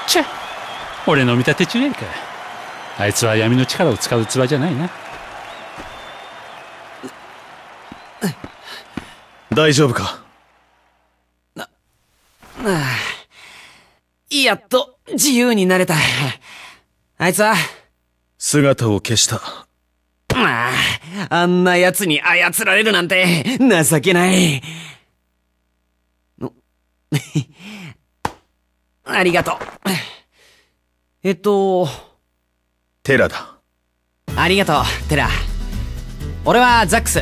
ちゃ、俺の見立て違いか。あいつは闇の力を使う器じゃないな。 大丈夫か？ やっと自由になれた。あいつは姿を消した。 あんな奴に操られるなんて情けない。ありがとう。 テラだ。 ありがとう、テラ。俺はザックス。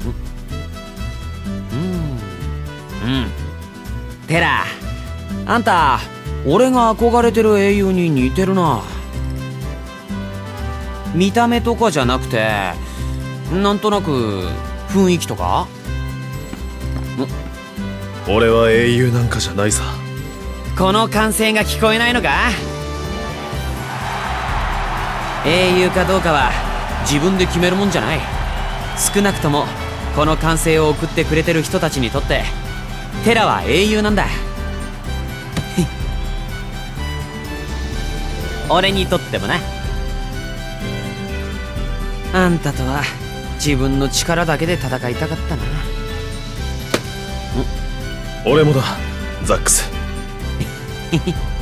テラ、あんた、俺が憧れてる英雄に似てるな。見た目とかじゃなくて、なんとなく雰囲気とか。 俺は英雄なんかじゃないさ。 この歓声が聞こえないのか？英雄かどうかは自分で決めるもんじゃない。少なくともこの歓声を送ってくれてる人たちにとってテラは英雄なんだ。俺にとってもな。あんたとは自分の力だけで戦いたかったな。 俺もだ、ザックス。